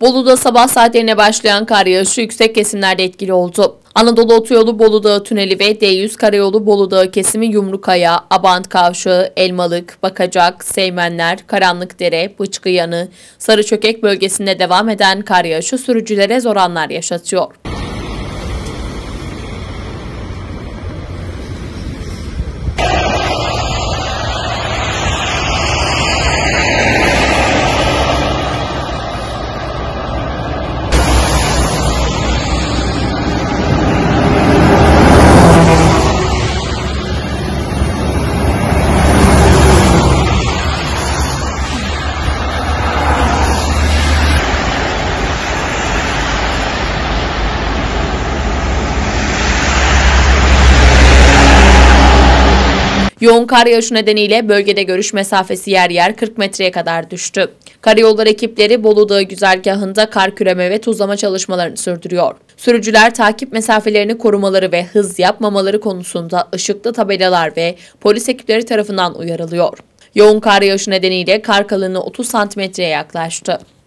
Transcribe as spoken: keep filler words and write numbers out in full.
Bolu'da sabah saatlerine başlayan kar yağışı yüksek kesimlerde etkili oldu. Anadolu Otoyolu Bolu Dağı Tüneli ve D yüz Karayolu Bolu Dağı kesimi Yumrukaya, Abant Kavşağı, Elmalık, Bakacak, Seymenler, Karanlıkdere, Bıçkı Yanı, Sarıçökek bölgesinde devam eden kar yağışı sürücülere zor anlar yaşatıyor. Yoğun kar yağışı nedeniyle bölgede görüş mesafesi yer yer kırk metreye kadar düştü. Karayolları ekipleri Bolu Dağı güzergahında kar küreme ve tuzlama çalışmalarını sürdürüyor. Sürücüler takip mesafelerini korumaları ve hız yapmamaları konusunda ışıklı tabelalar ve polis ekipleri tarafından uyarılıyor. Yoğun kar yağışı nedeniyle kar kalınlığı otuz santimetreye yaklaştı.